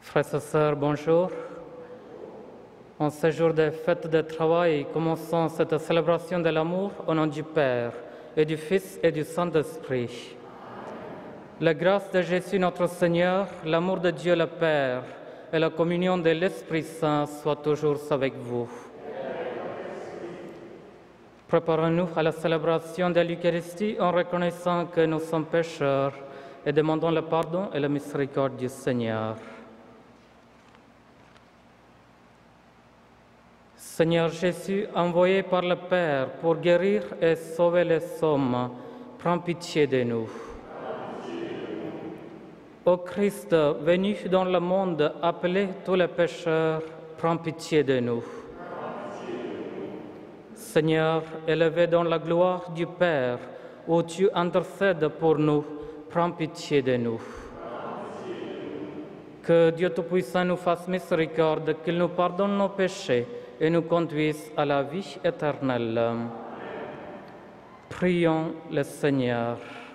Frères et sœurs, bonjour. En ce jour de fête de travail, commençons cette célébration de l'amour au nom du Père et du Fils et du Saint-Esprit. La grâce de Jésus notre Seigneur, l'amour de Dieu le Père et la communion de l'Esprit Saint soient toujours avec vous. Préparons-nous à la célébration de l'Eucharistie en reconnaissant que nous sommes pécheurs et demandons le pardon et la miséricorde du Seigneur. Seigneur Jésus, envoyé par le Père pour guérir et sauver les hommes, prends pitié de nous. Ô Christ, venu dans le monde, appelé tous les pécheurs, prends pitié de nous. Seigneur, élevé dans la gloire du Père, où tu intercèdes pour nous, prends pitié de nous. Que Dieu Tout-Puissant nous fasse miséricorde, qu'il nous pardonne nos péchés et nous conduise à la vie éternelle. Prions le Seigneur.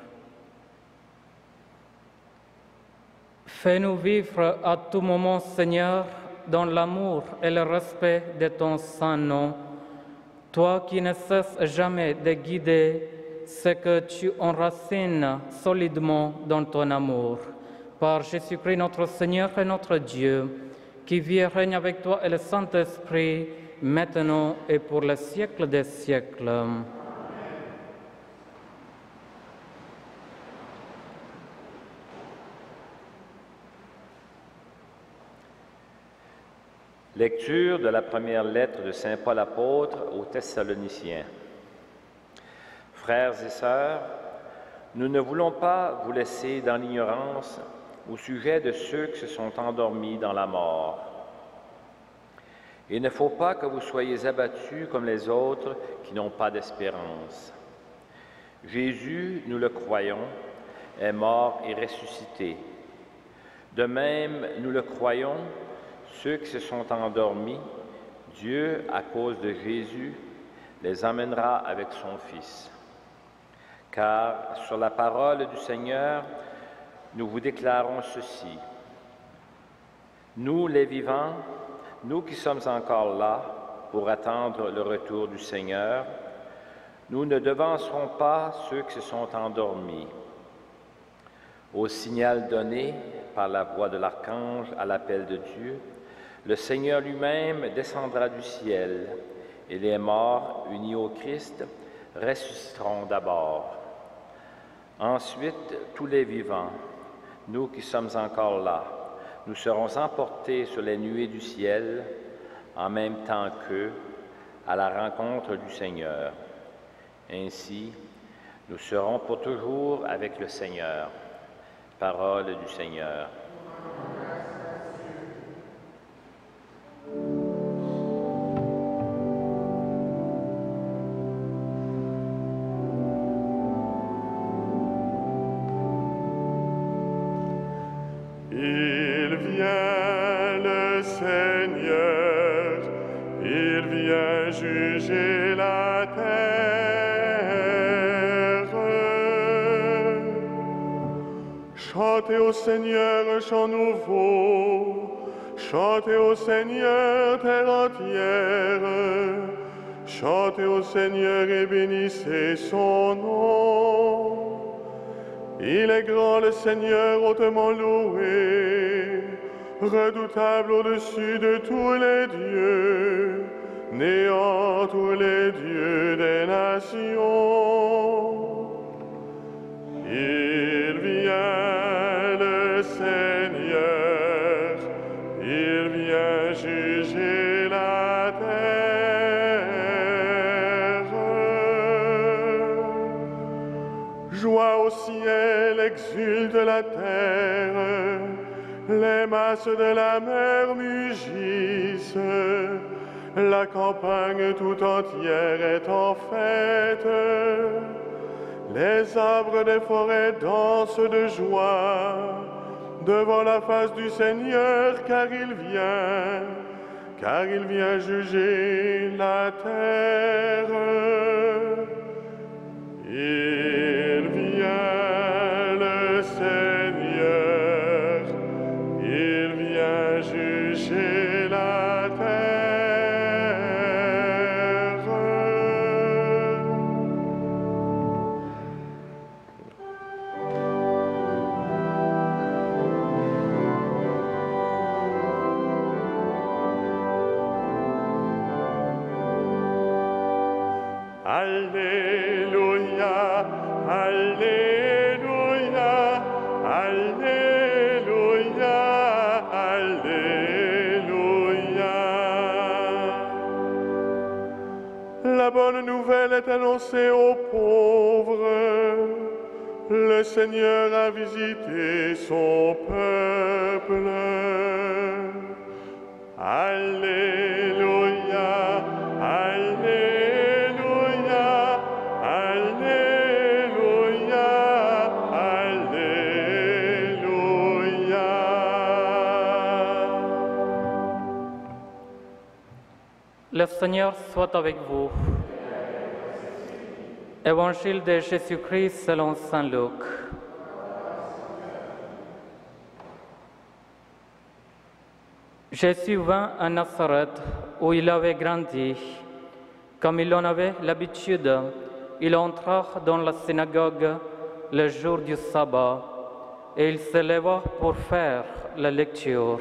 Fais-nous vivre à tout moment, Seigneur, dans l'amour et le respect de ton saint nom, toi qui ne cesses jamais de guider ce que tu enracines solidement dans ton amour. Par Jésus-Christ notre Seigneur et notre Dieu, qui vit et règne avec toi et le Saint-Esprit, maintenant et pour les siècles des siècles. Amen. Lecture de la première lettre de Saint Paul apôtre aux Thessaloniciens. Frères et sœurs, nous ne voulons pas vous laisser dans l'ignorance au sujet de ceux qui se sont endormis dans la mort. Il ne faut pas que vous soyez abattus comme les autres qui n'ont pas d'espérance. Jésus, nous le croyons, est mort et ressuscité. De même, nous le croyons, ceux qui se sont endormis, Dieu, à cause de Jésus, les emmènera avec son Fils. Car sur la parole du Seigneur, nous vous déclarons ceci. Nous, les vivants, nous qui sommes encore là pour attendre le retour du Seigneur, nous ne devancerons pas ceux qui se sont endormis. Au signal donné par la voix de l'archange à l'appel de Dieu, le Seigneur lui-même descendra du ciel, et les morts unis au Christ ressusciteront d'abord. Ensuite, tous les vivants, nous qui sommes encore là, nous serons emportés sur les nuées du ciel, en même temps qu'eux, à la rencontre du Seigneur. Ainsi, nous serons pour toujours avec le Seigneur. Parole du Seigneur. Juger la terre. Chantez au Seigneur un chant nouveau, chantez au Seigneur terre entière, chantez au Seigneur et bénissez son nom. Il est grand le Seigneur hautement loué, redoutable au-dessus de tous les dieux, néant tous les dieux des nations. Il vient le Seigneur, il vient juger la terre. Joie au ciel, exulte la terre, les masses de la mer mugissent. La campagne tout entière est en fête. Les arbres des forêts dansent de joie devant la face du Seigneur, car il vient juger la terre. Il vient le Seigneur, il vient bonne nouvelle est annoncée aux pauvres. Le Seigneur a visité son peuple. Alléluia, Alléluia, Alléluia, Alléluia. Le Seigneur soit avec vous. Évangile de Jésus-Christ selon saint Luc. Jésus vint à Nazareth où il avait grandi. Comme il en avait l'habitude, il entra dans la synagogue le jour du sabbat et il se leva pour faire la lecture.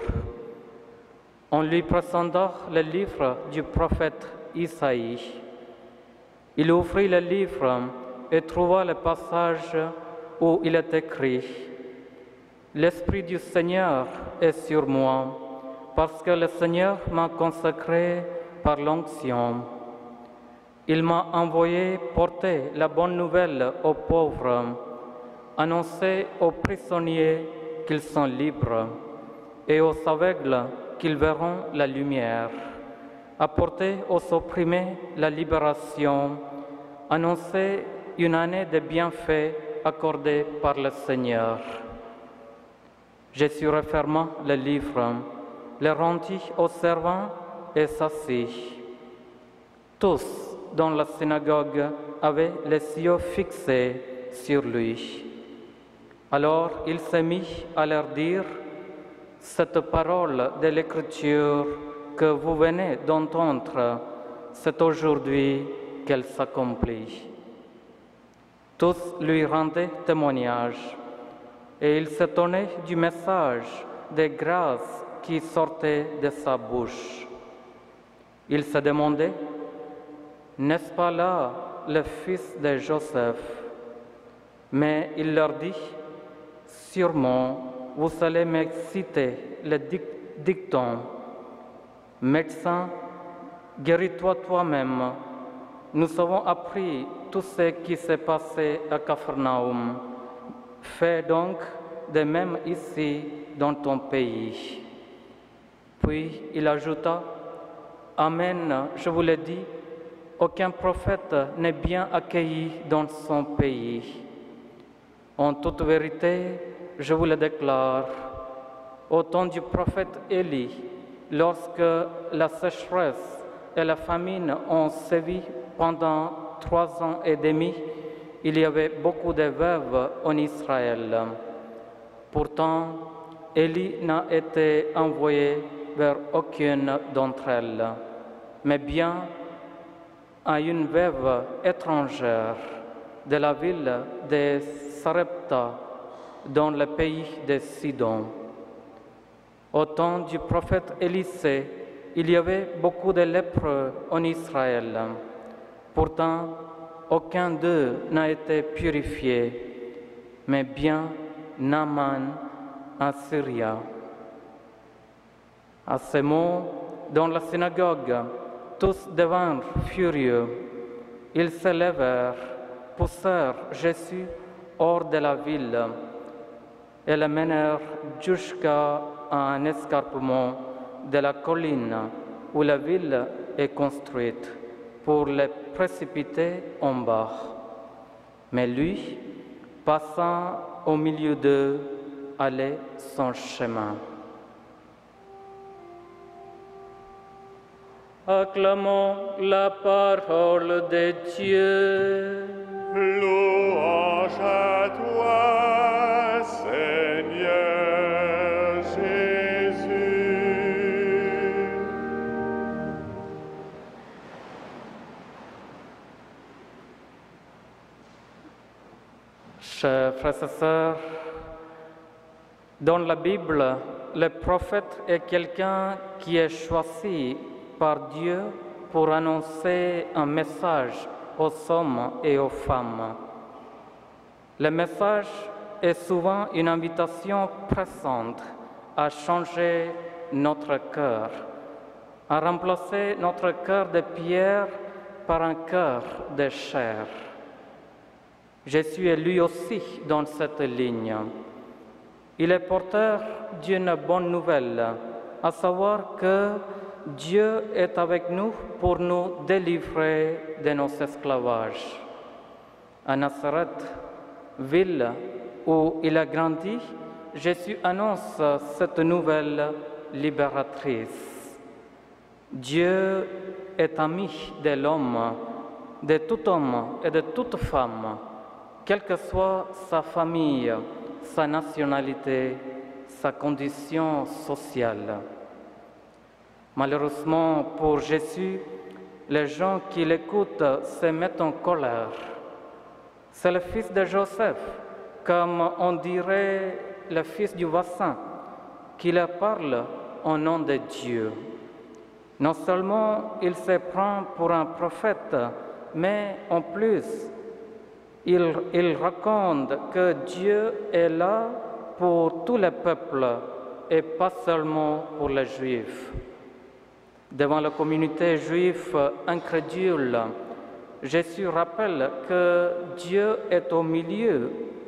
On lui présenta le livre du prophète Isaïe. Il ouvrit le livre et trouva le passage où il est écrit « L'Esprit du Seigneur est sur moi, parce que le Seigneur m'a consacré par l'onction. Il m'a envoyé porter la bonne nouvelle aux pauvres, annoncer aux prisonniers qu'ils sont libres et aux aveugles qu'ils verront la lumière, apporter aux opprimés la libération, annoncer une année de bienfaits accordée par le Seigneur. » Jésus referma le livre, le rendit aux servants et s'assit. Tous dans la synagogue avaient les yeux fixés sur lui. Alors il se mit à leur dire « Cette parole de l'Écriture que vous venez d'entendre, c'est aujourd'hui qu'elle s'accomplit. » Tous lui rendaient témoignage et il s'étonnait du message de grâce qui sortait de sa bouche. Il se demandait, n'est-ce pas là le fils de Joseph? Mais il leur dit, sûrement vous allez me citer le dicton, médecin, guéris-toi toi-même. Nous avons appris tout ce qui s'est passé à Capharnaüm. Fais donc de même ici dans ton pays. Puis il ajouta, Amen, je vous le dis, aucun prophète n'est bien accueilli dans son pays. En toute vérité, je vous le déclare, au temps du prophète Élie, lorsque la sécheresse et la famine ont sévi pendant 3 ans et demi, il y avait beaucoup de veuves en Israël. Pourtant, Élie n'a été envoyé vers aucune d'entre elles, mais bien à une veuve étrangère de la ville de Sarepta, dans le pays de Sidon. Au temps du prophète Élisée, il y avait beaucoup de lépreux en Israël. Pourtant, aucun d'eux n'a été purifié, mais bien Naaman en Syrie. À ces mots, dans la synagogue, tous devinrent furieux. Ils se levèrent, poussèrent Jésus hors de la ville et le menèrent jusqu'à un escarpement de la colline où la ville est construite pour le précipiter en bas. Mais lui, passant au milieu d'eux, allait son chemin. Acclamons la parole de Dieu. Louange à toi, Seigneur Jésus. Chers frères et sœurs, dans la Bible, le prophète est quelqu'un qui est choisi par Dieu pour annoncer un message aux hommes et aux femmes. Le message est souvent une invitation pressante à changer notre cœur, à remplacer notre cœur de pierre par un cœur de chair. Jésus est lui aussi dans cette ligne. Il est porteur d'une bonne nouvelle, à savoir que Dieu est avec nous pour nous délivrer de nos esclavages. À Nazareth, ville où il a grandi, Jésus annonce cette nouvelle libératrice. Dieu est ami de l'homme, de tout homme et de toute femme, quelle que soit sa famille, sa nationalité, sa condition sociale. Malheureusement pour Jésus, les gens qui l'écoutent se mettent en colère. C'est le fils de Joseph, comme on dirait le fils du voisin, qui leur parle au nom de Dieu. Non seulement il se prend pour un prophète, mais en plus, il raconte que Dieu est là pour tous les peuples et pas seulement pour les Juifs. Devant la communauté juive incrédule, Jésus rappelle que Dieu est au milieu.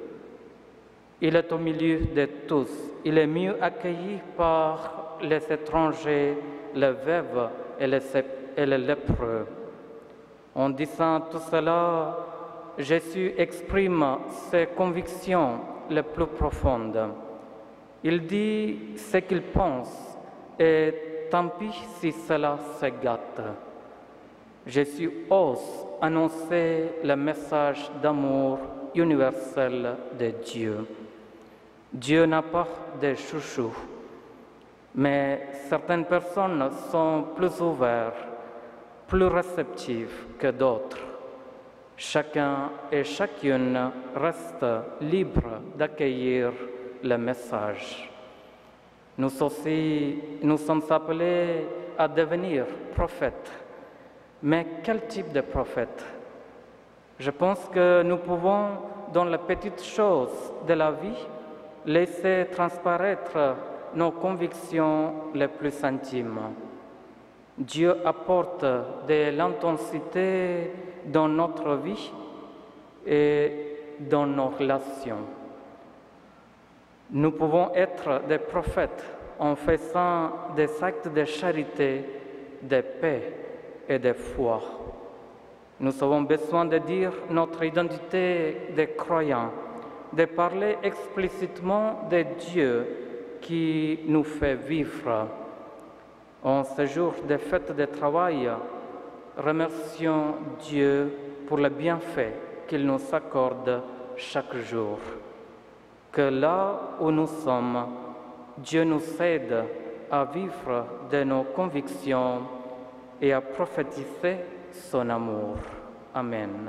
Il est au milieu de tous. Il est mieux accueilli par les étrangers, les veuves et les lépreux. En disant tout cela, Jésus exprime ses convictions les plus profondes. Il dit ce qu'il pense et tant pis si cela se gâte. Jésus ose annoncer le message d'amour universel de Dieu. Dieu n'a pas de chouchou, mais certaines personnes sont plus ouvertes, plus réceptives que d'autres. Chacun et chacune reste libre d'accueillir le message. Nous aussi, nous sommes appelés à devenir prophètes. Mais quel type de prophète? Je pense que nous pouvons, dans les petites choses de la vie, laisser transparaître nos convictions les plus intimes. Dieu apporte de l'intensité dans notre vie et dans nos relations. Nous pouvons être des prophètes en faisant des actes de charité, de paix et de foi. Nous avons besoin de dire notre identité de croyants, de parler explicitement de Dieu qui nous fait vivre. En ce jour de fête de travail, remercions Dieu pour le bienfait qu'il nous accorde chaque jour. Que là où nous sommes, Dieu nous aide à vivre de nos convictions et à prophétiser son amour. Amen.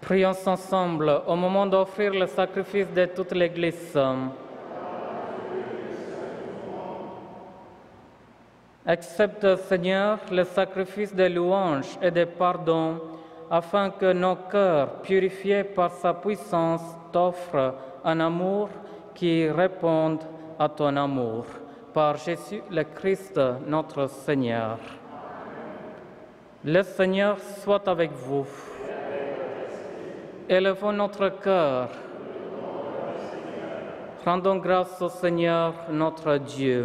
Prions ensemble au moment d'offrir le sacrifice de toute l'Église. Accepte, Seigneur, le sacrifice de louange et de pardon, afin que nos cœurs, purifiés par sa puissance, t'offrent un amour qui réponde à ton amour. Par Jésus le Christ, notre Seigneur. Le Seigneur soit avec vous. Élevons notre cœur. Rendons grâce au Seigneur, notre Dieu.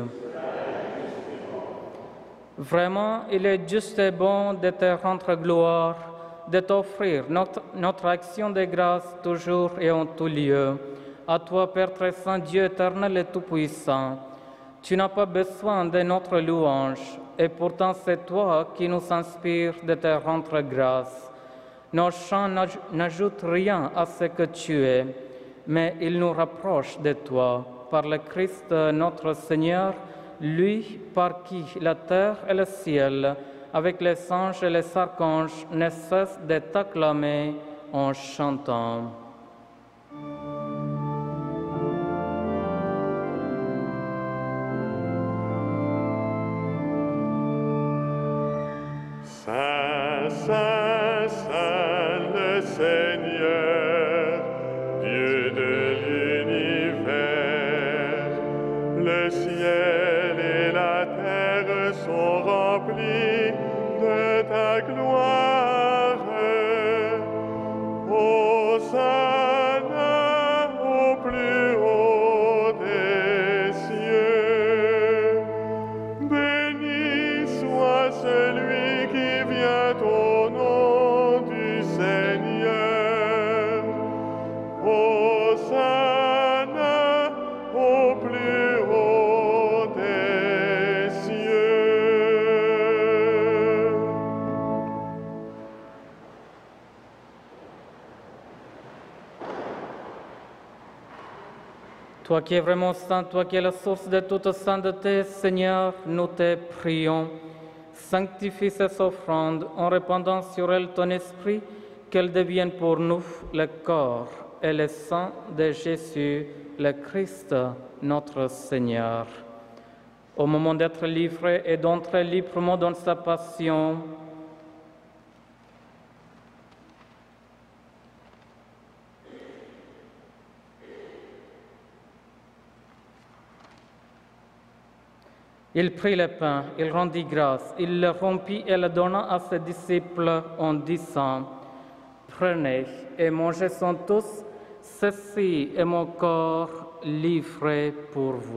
Vraiment, il est juste et bon de te rendre gloire, de t'offrir notre action de grâce toujours et en tout lieu. À toi, Père très saint, Dieu éternel et tout-puissant, tu n'as pas besoin de notre louange, et pourtant c'est toi qui nous inspires de te rendre grâce. Nos chants n'ajoutent rien à ce que tu es, mais ils nous rapprochent de toi. Par le Christ notre Seigneur, lui par qui la terre et le ciel, avec les anges et les archanges, ne cessent de t'acclamer en chantant. Saint, Saint, Saint, le Seigneur, Dieu de l'univers, le ciel et la terre sont remplis de ta gloire. Hosanna au plus haut des cieux. Béni soit celui qui vient au nom du Seigneur. Hosanna au plus haut des cieux. Toi qui es vraiment saint, toi qui es la source de toute sainteté, Seigneur, nous te prions. Sanctifie ces offrandes en répandant sur elles ton esprit, qu'elles deviennent pour nous le corps et le sang de Jésus, le Christ, notre Seigneur. Au moment d'être livré et d'entrer librement dans sa passion, il prit le pain, il rendit grâce, il le rompit et le donna à ses disciples en disant, « Prenez et mangez-en tous, ceci est mon corps livré pour vous. »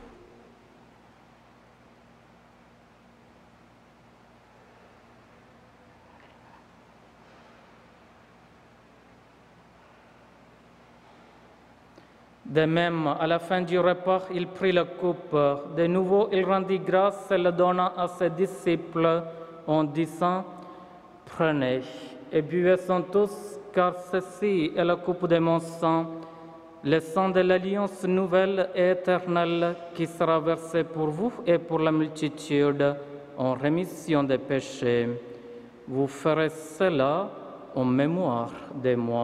De même, à la fin du repas, il prit la coupe. De nouveau, il rendit grâce et le donna à ses disciples en disant, « Prenez et buvez-en tous, car ceci est la coupe de mon sang, le sang de l'alliance nouvelle et éternelle qui sera versé pour vous et pour la multitude en rémission des péchés. Vous ferez cela en mémoire de moi. »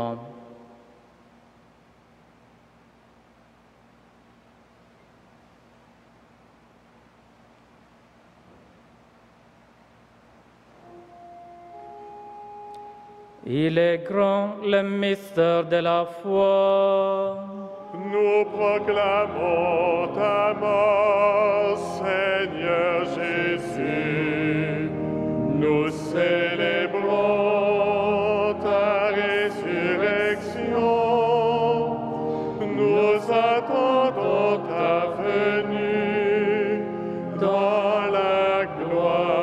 Il est grand le mystère de la foi. Nous proclamons ta mort, Seigneur Jésus. Nous célébrons ta résurrection. Nous attendons ta venue dans la gloire.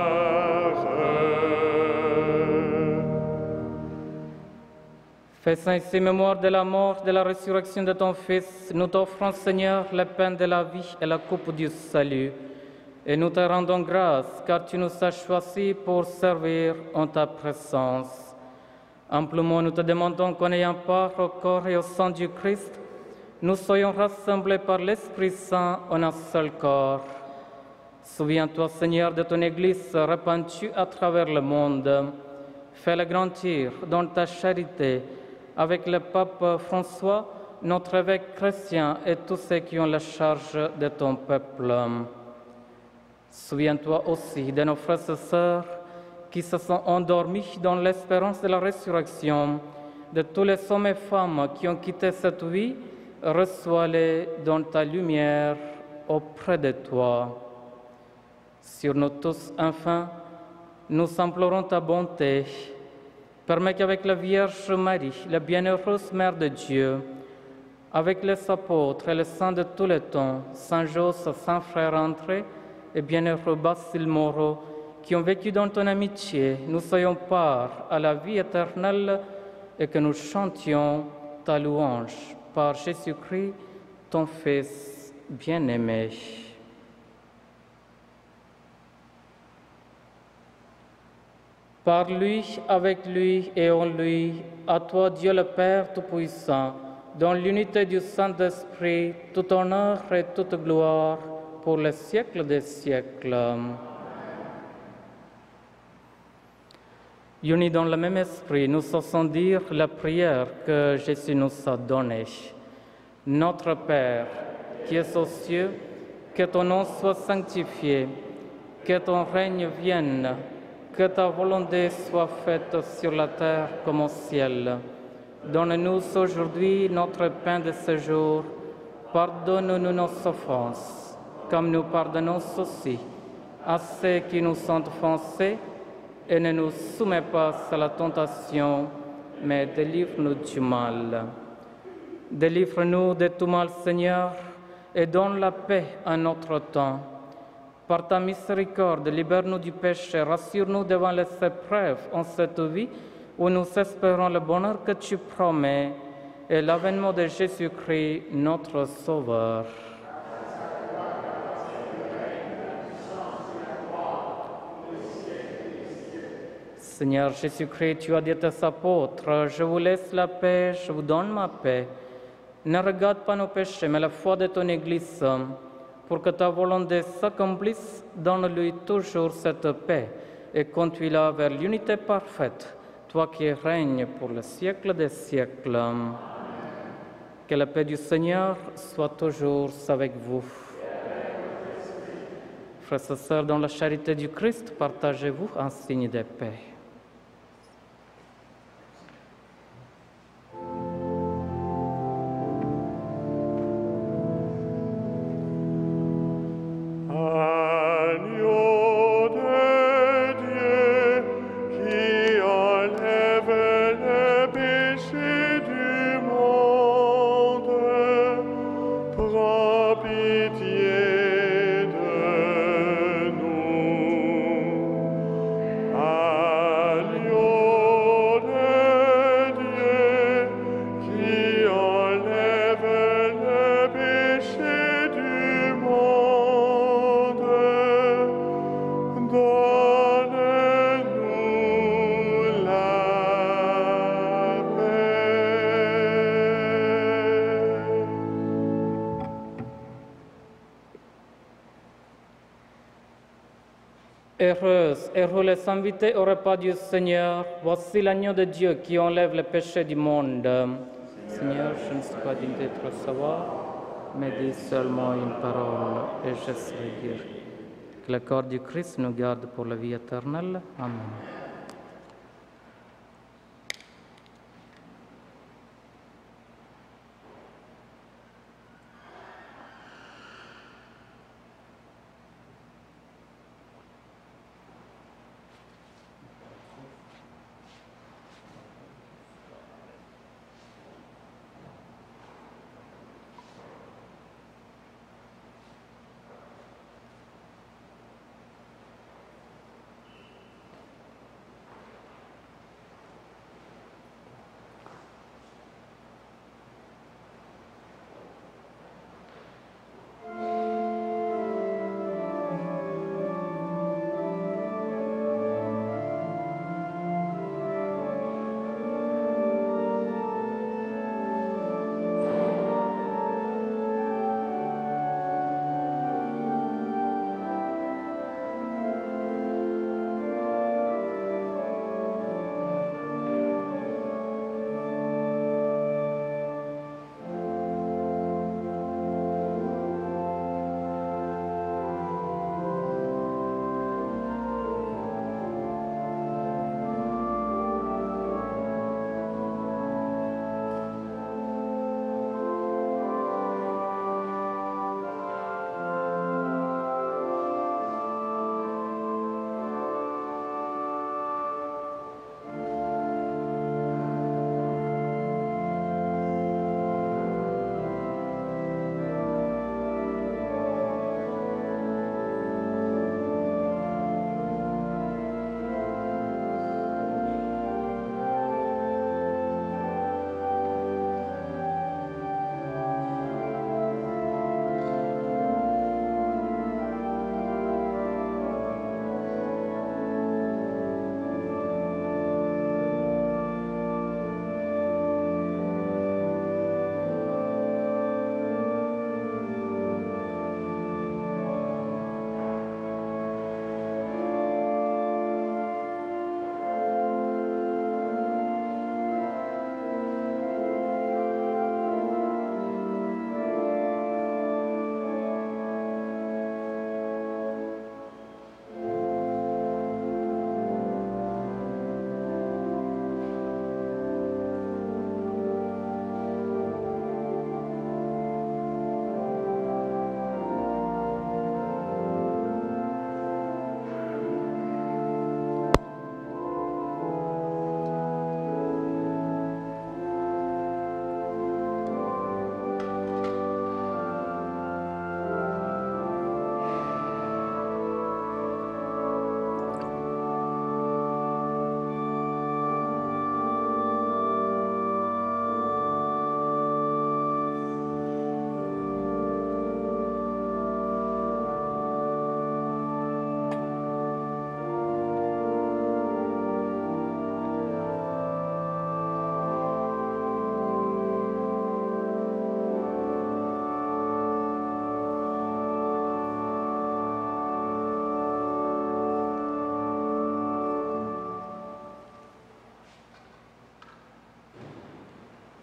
Faisant ici mémoire de la mort, de la résurrection de ton Fils, nous t'offrons, Seigneur, le pain de la vie et la coupe du salut. Et nous te rendons grâce, car tu nous as choisis pour servir en ta présence. Amplement, nous te demandons qu'en ayant part au corps et au sang du Christ, nous soyons rassemblés par l'Esprit Saint en un seul corps. Souviens-toi, Seigneur, de ton Église répandue à travers le monde. fais-le grandir dans ta charité avec le pape François, notre évêque chrétien et tous ceux qui ont la charge de ton peuple. Souviens-toi aussi de nos frères et sœurs qui se sont endormis dans l'espérance de la résurrection, de tous les hommes et femmes qui ont quitté cette vie, reçois-les dans ta lumière auprès de toi. Sur nous tous, enfin, nous implorons ta bonté. Permets qu'avec la Vierge Marie, la bienheureuse Mère de Dieu, avec les apôtres et les saints de tous les temps, Saint Joseph, Saint Frère André et bienheureux Basile Moreau, qui ont vécu dans ton amitié, nous soyons part à la vie éternelle et que nous chantions ta louange par Jésus-Christ, ton Fils bien-aimé. Par lui, avec lui et en lui, à toi Dieu le Père Tout-Puissant, dans l'unité du Saint-Esprit, tout honneur et toute gloire pour les siècles des siècles. Unis dans le même esprit, nous osons dire la prière que Jésus nous a donnée. Notre Père, qui es aux cieux, que ton nom soit sanctifié, que ton règne vienne, que ta volonté soit faite sur la terre comme au ciel. Donne-nous aujourd'hui notre pain de ce jour. Pardonne-nous nos offenses, comme nous pardonnons aussi à ceux qui nous ont offensés, et ne nous soumets pas à la tentation, mais délivre-nous du mal. Délivre-nous de tout mal, Seigneur, et donne la paix à notre temps. Par ta miséricorde, libère-nous du péché, rassure-nous devant les épreuves en cette vie, où nous espérons le bonheur que tu promets et l'avènement de Jésus-Christ, notre Sauveur. Seigneur Jésus-Christ, tu as dit à tes apôtres, je vous laisse la paix, je vous donne ma paix. Ne regarde pas nos péchés, mais la foi de ton Église, pour que ta volonté s'accomplisse, donne-lui toujours cette paix et conduis-la vers l'unité parfaite, toi qui règnes pour le siècle des siècles. Amen. Que la paix du Seigneur soit toujours avec vous. Frères et sœurs, dans la charité du Christ, partagez-vous un signe de paix. Heureux les invités au repas du Seigneur. Voici l'agneau de Dieu qui enlève le péché du monde. Seigneur, je ne suis pas digne de te recevoir, mais dis seulement une parole et je serai guéri. Que le corps du Christ nous garde pour la vie éternelle. Amen.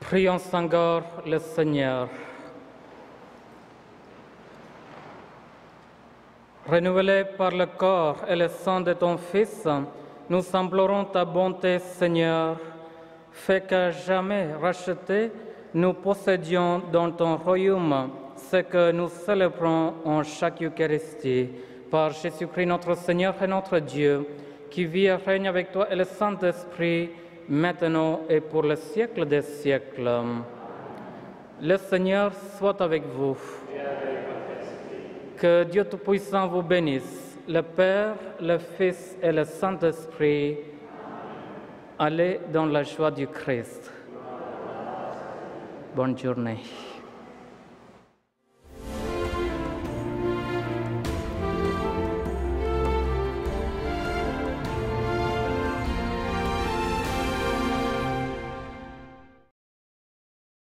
Prions encore le Seigneur. Renouvelés par le corps et le sang de ton Fils, nous implorons ta bonté, Seigneur. Fais qu'à jamais rachetés, nous possédions dans ton royaume ce que nous célébrons en chaque Eucharistie. Par Jésus-Christ notre Seigneur et notre Dieu, qui vit et règne avec toi et le Saint-Esprit, maintenant et pour le siècle des siècles. Le Seigneur soit avec vous. Que Dieu Tout-Puissant vous bénisse, le Père, le Fils et le Saint-Esprit. Allez dans la joie du Christ. Bonne journée.